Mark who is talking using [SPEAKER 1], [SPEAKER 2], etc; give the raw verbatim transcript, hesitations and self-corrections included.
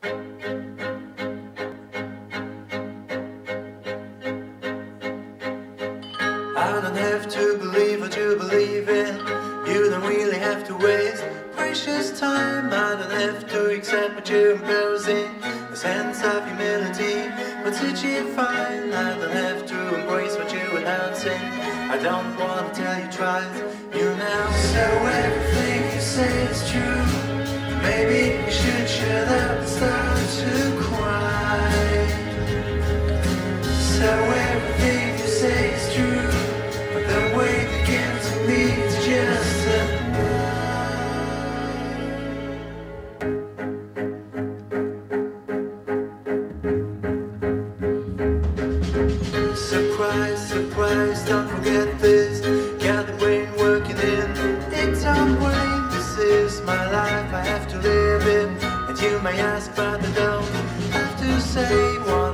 [SPEAKER 1] I don't have to believe what you believe in. You don't really have to waste precious time. I don't have to accept what you're imposing. A sense of humility, what's it you find? I don't have to embrace what you're announcing. I don't want to tell you twice, you now. So everything you say is true. Maybe we should shut up and start to cry. So everything you say is true. The way they came to me is just a surprise, surprise, don't forget this. Got the brain working in its own way. This is my life, I have to live it. And you may ask, but I don't have to say what